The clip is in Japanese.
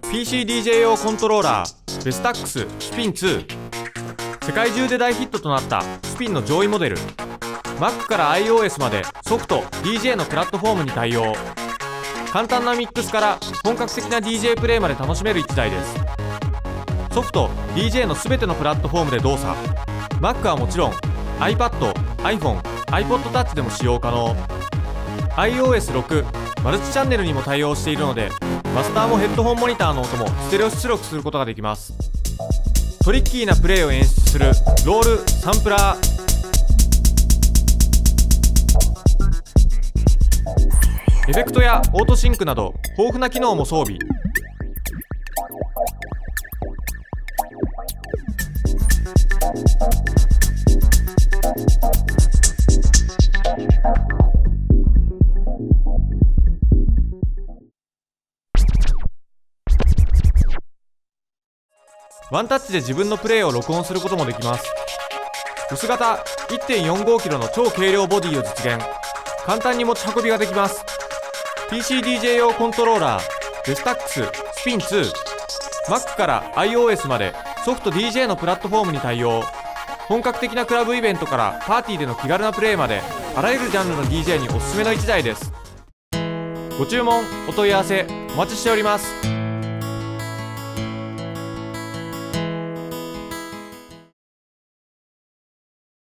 PCDJ 用コントローラーベスタックススピン2。世界中で大ヒットとなったスピンの上位モデル。 Mac から iOS までソフト DJ のプラットフォームに対応。簡単なミックスから本格的な DJ プレイまで楽しめる1台です。ソフト DJ の全てのプラットフォームで動作。 Mac はもちろん iPad、iPhone、iPod Touch でも使用可能。 iOS6 マルチチャンネルにも対応しているので、マスターもヘッドホンモニターの音もステレオ出力することができます。トリッキーなプレイを演出するロールサンプラー。エフェクトやオートシンクなど豊富な機能も装備。ワンタッチで自分のプレイを録音することもできます。薄型 1.45kg の超軽量ボディを実現。簡単に持ち運びができます。 PCDJ 用コントローラーベスタックススピン2。 Mac から iOS までソフト DJ のプラットフォームに対応。本格的なクラブイベントからパーティーでの気軽なプレイまで、あらゆるジャンルの DJ におすすめの1台です。ご注文お問い合わせお待ちしております。